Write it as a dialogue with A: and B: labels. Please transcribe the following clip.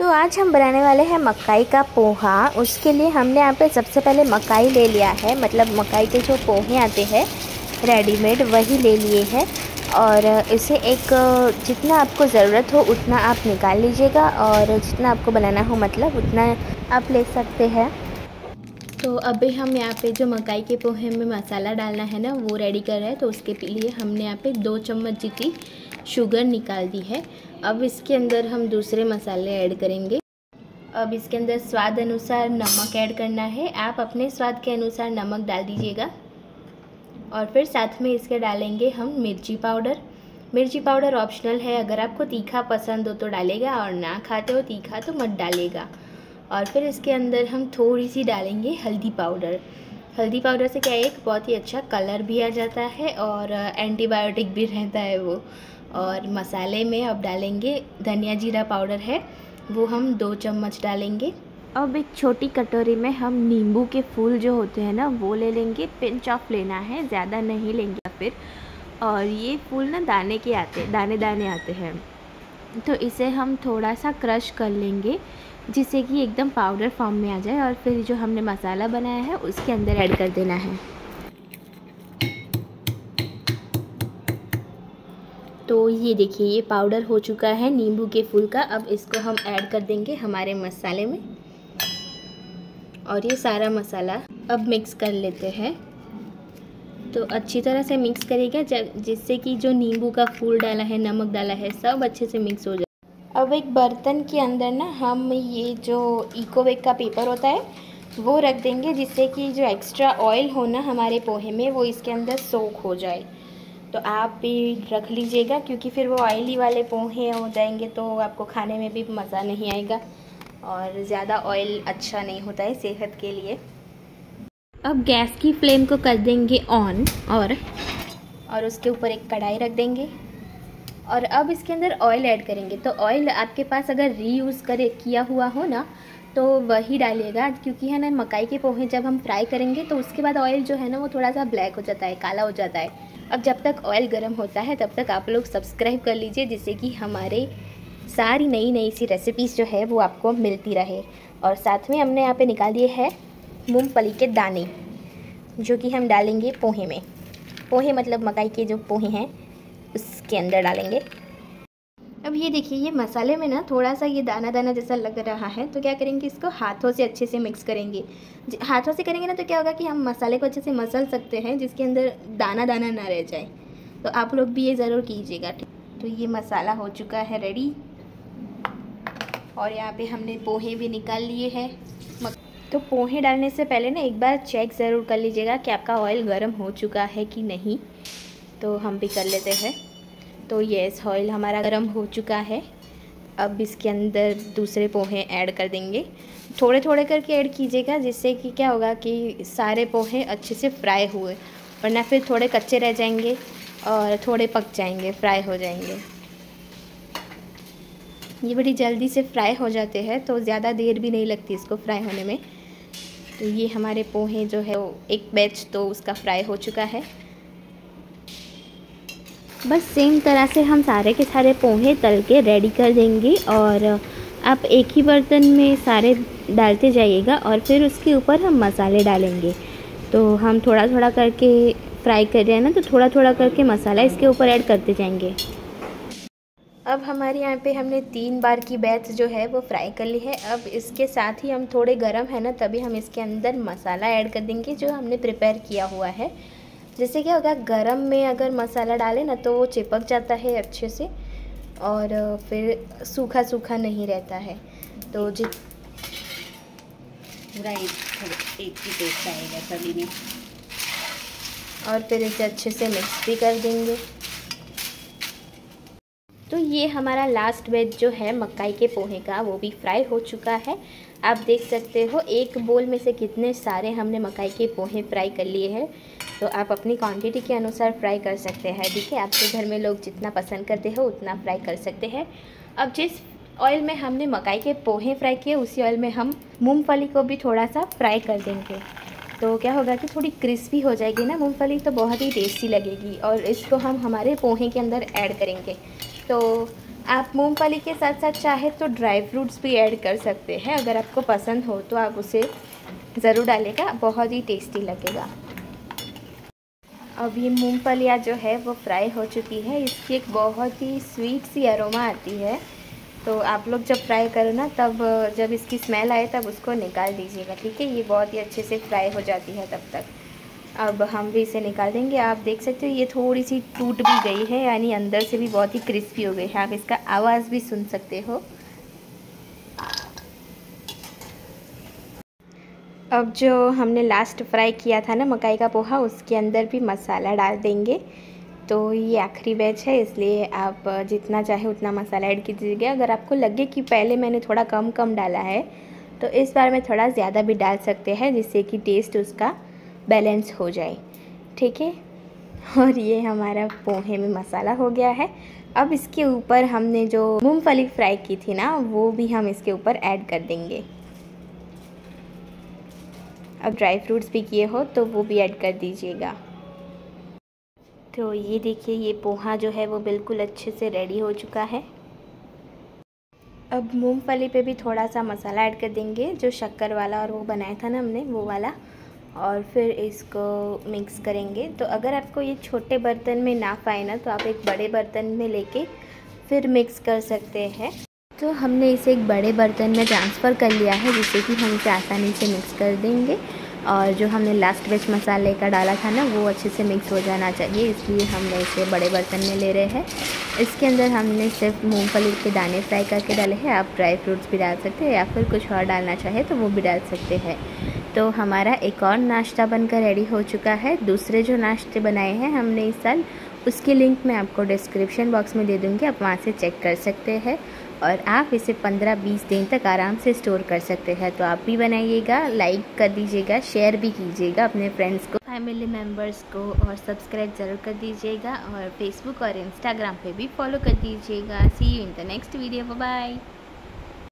A: तो आज हम बनाने वाले हैं मकाई का पोहा। उसके लिए हमने यहाँ पे सबसे पहले मकाई ले लिया है, मतलब मकाई के जो पोहे आते हैं रेडीमेड वही ले लिए हैं। और इसे एक जितना आपको ज़रूरत हो उतना आप निकाल लीजिएगा और जितना आपको बनाना हो मतलब उतना आप ले सकते हैं। तो अभी हम यहाँ पे जो मकाई के पोहे में मसाला डालना है ना वो रेडी कर रहे हैं। तो उसके लिए हमने यहाँ पे 2 चम्मच जितनी शुगर निकाल दी है। अब इसके अंदर हम दूसरे मसाले ऐड करेंगे। अब इसके अंदर स्वाद अनुसार नमक ऐड करना है। आप अपने स्वाद के अनुसार नमक डाल दीजिएगा। और फिर साथ में इसके डालेंगे हम मिर्ची पाउडर। मिर्ची पाउडर ऑप्शनल है, अगर आपको तीखा पसंद हो तो डालेगा और ना खाते हो तीखा तो मत डालेगा। और फिर इसके अंदर हम थोड़ी सी डालेंगे हल्दी पाउडर। हल्दी पाउडर से क्या एक बहुत ही अच्छा कलर भी आ जाता है और एंटीबायोटिक भी रहता है वो। और मसाले में अब डालेंगे धनिया जीरा पाउडर है वो हम 2 चम्मच डालेंगे। अब एक छोटी कटोरी में हम नींबू के फूल जो होते हैं ना वो ले लेंगे। पिंच ऑफ लेना है, ज़्यादा नहीं लेंगे फिर। और ये फूल ना दाने के आते, दाने दाने आते हैं, तो इसे हम थोड़ा सा क्रश कर लेंगे जिससे कि एकदम पाउडर फॉर्म में आ जाए। और फिर जो हमने मसाला बनाया है उसके अंदर ऐड कर देना है। तो ये देखिए ये पाउडर हो चुका है नींबू के फूल का। अब इसको हम ऐड कर देंगे हमारे मसाले में और ये सारा मसाला अब मिक्स कर लेते हैं। तो अच्छी तरह से मिक्स करिएगा जिससे कि जो नींबू का फूल डाला है, नमक डाला है, सब अच्छे से मिक्स हो जाए। अब एक बर्तन के अंदर ना हम ये जो इकोवेक का पेपर होता है वो रख देंगे जिससे कि जो एक्स्ट्रा ऑयल हो ना हमारे पोहे में वो इसके अंदर सोक हो जाए। तो आप भी रख लीजिएगा क्योंकि फिर वो ऑयली वाले पोहे हो जाएंगे तो आपको खाने में भी मज़ा नहीं आएगा और ज़्यादा ऑयल अच्छा नहीं होता है सेहत के लिए। अब गैस की फ्लेम को कर देंगे ऑन और उसके ऊपर एक कढ़ाई रख देंगे और अब इसके अंदर ऑयल ऐड करेंगे। तो ऑयल आपके पास अगर रीयूज़ किया हुआ हो ना तो वही डालिएगा क्योंकि है ना मकाई के पोहे जब हम फ्राई करेंगे तो उसके बाद ऑयल जो है ना वो थोड़ा सा ब्लैक हो जाता है, काला हो जाता है। अब जब तक ऑयल गर्म होता है तब तक आप लोग सब्सक्राइब कर लीजिए जिससे कि हमारे सारी नई सी रेसिपीज़ जो है वो आपको मिलती रहे। और साथ में हमने यहाँ पे निकाल दिए हैं मूंगफली के दाने जो कि हम डालेंगे पोहे में। पोहे मतलब मकाई के जो पोहे हैं उसके अंदर डालेंगे। अब ये देखिए ये मसाले में ना थोड़ा सा ये दाना दाना जैसा लग रहा है तो क्या करेंगे इसको हाथों से अच्छे से मिक्स करेंगे। हाथों से करेंगे ना तो क्या होगा कि हम मसाले को अच्छे से मसल सकते हैं जिसके अंदर दाना दाना ना रह जाए। तो आप लोग भी ये ज़रूर कीजिएगा। तो ये मसाला हो चुका है रेडी और यहाँ पे हमने पोहे भी निकाल लिए हैं। तो पोहे डालने से पहले ना एक बार चेक ज़रूर कर लीजिएगा कि आपका ऑयल गर्म हो चुका है कि नहीं। तो हम भी कर लेते हैं। तो यस ऑयल हमारा गर्म हो चुका है। अब इसके अंदर दूसरे पोहे ऐड कर देंगे। थोड़े थोड़े करके ऐड कीजिएगा जिससे कि क्या होगा कि सारे पोहे अच्छे से फ्राई हुए, वरना फिर थोड़े कच्चे रह जाएंगे और थोड़े पक जाएंगे, फ्राई हो जाएंगे। ये बड़ी जल्दी से फ्राई हो जाते हैं तो ज़्यादा देर भी नहीं लगती इसको फ्राई होने में। तो ये हमारे पोहे जो है वो एक बैच तो उसका फ्राई हो चुका है। बस सेम तरह से हम सारे के सारे पोहे तल के रेडी कर देंगे और आप एक ही बर्तन में सारे डालते जाइएगा और फिर उसके ऊपर हम मसाले डालेंगे। तो हम थोड़ा थोड़ा करके फ्राई कर रहे हैं ना तो थोड़ा थोड़ा करके मसाला इसके ऊपर ऐड करते जाएंगे। अब हमारे यहाँ पे हमने 3 बार की बैच जो है वो फ्राई कर ली है। अब इसके साथ ही हम थोड़े गरम है ना तभी हम इसके अंदर मसाला ऐड कर देंगे जो हमने प्रिपेयर किया हुआ है। जैसे क्या होगा गरम में अगर मसाला डालें ना तो वो चिपक जाता है अच्छे से और फिर सूखा सूखा नहीं रहता है। तो
B: पूरा एक ही टेस्ट आएगा सभी में।
A: और फिर इसे अच्छे से मिक्स भी कर देंगे। तो ये हमारा लास्ट बैच जो है मकाई के पोहे का वो भी फ्राई हो चुका है। आप देख सकते हो एक बोल में से कितने सारे हमने मकाई के पोहे फ्राई कर लिए हैं। तो आप अपनी क्वांटिटी के अनुसार फ्राई कर सकते हैं। ठीक है, आपके घर में लोग जितना पसंद करते हो उतना फ्राई कर सकते हैं। अब जिस ऑयल में हमने मकाई के पोहे फ्राई किए उसी ऑयल में हम मूंगफली को भी थोड़ा सा फ्राई कर देंगे। तो क्या होगा कि थोड़ी क्रिस्पी हो जाएगी ना मूंगफली, तो बहुत ही टेस्टी लगेगी और इसको हम हमारे पोहे के अंदर ऐड करेंगे। तो आप मूंगफली के साथ साथ चाहे तो ड्राई फ्रूट्स भी ऐड कर सकते हैं। अगर आपको पसंद हो तो आप उसे ज़रूर डालेगा, बहुत ही टेस्टी लगेगा। अब ये मूंगफलियाँ जो है वो फ्राई हो चुकी है। इसकी एक बहुत ही स्वीट सी अरोमा आती है। तो आप लोग जब फ्राई करो ना, तब जब इसकी स्मेल आए तब उसको निकाल दीजिएगा, ठीक है। ये बहुत ही अच्छे से फ्राई हो जाती है तब तक। अब हम भी इसे निकाल देंगे। आप देख सकते हो ये थोड़ी सी टूट भी गई है, यानी अंदर से भी बहुत ही क्रिस्पी हो गई है। आप इसका आवाज़ भी सुन सकते हो। अब जो हमने लास्ट फ्राई किया था ना मकाई का पोहा, उसके अंदर भी मसाला डाल देंगे। तो ये आखिरी बैच है, इसलिए आप जितना चाहे उतना मसाला ऐड कीजिएगा। अगर आपको लगे कि पहले मैंने थोड़ा कम डाला है तो इस बार में थोड़ा ज़्यादा भी डाल सकते हैं, जिससे कि टेस्ट उसका बैलेंस हो जाए, ठीक है। और ये हमारा पोहे में मसाला हो गया है। अब इसके ऊपर हमने जो मूंगफली फ्राई की थी ना, वो भी हम इसके ऊपर ऐड कर देंगे। अब ड्राई फ्रूट्स भी किए हो तो वो भी ऐड कर दीजिएगा। तो ये देखिए, ये पोहा जो है वो बिल्कुल अच्छे से रेडी हो चुका है। अब मूंगफली पे भी थोड़ा सा मसाला ऐड कर देंगे, जो शक्कर वाला और वो बनाया था ना हमने, वो वाला। और फिर इसको मिक्स करेंगे। तो अगर आपको ये छोटे बर्तन में ना पाए ना, तो आप एक बड़े बर्तन में लेके फिर मिक्स कर सकते हैं। तो हमने इसे एक बड़े बर्तन में ट्रांसफ़र कर लिया है, जिससे कि हम इसे आसानी से मिक्स कर देंगे। और जो हमने लास्ट बैच मसाले का डाला था ना, वो अच्छे से मिक्स हो जाना चाहिए, इसलिए हमने इसे बड़े बर्तन में ले रहे हैं। इसके अंदर हमने सिर्फ मूंगफली के दाने फ्राई करके डाले हैं। आप ड्राई फ्रूट्स भी डाल सकते हैं, या फिर कुछ और डालना चाहे तो वो भी डाल सकते हैं। तो हमारा एक और नाश्ता बनकर रेडी हो चुका है। दूसरे जो नाश्ते बनाए हैं हमने इस साल, उसकी लिंक मैं आपको डिस्क्रिप्शन बॉक्स में दे दूँगी, आप वहाँ से चेक कर सकते हैं। और आप इसे 15-20 दिन तक आराम से स्टोर कर सकते हैं। तो आप भी बनाइएगा, लाइक कर दीजिएगा, शेयर भी कीजिएगा अपने फ्रेंड्स को, फैमिली मेम्बर्स को, और सब्सक्राइब ज़रूर कर दीजिएगा। और फेसबुक और इंस्टाग्राम पे भी फॉलो कर दीजिएगा। See you in the next video, bye bye.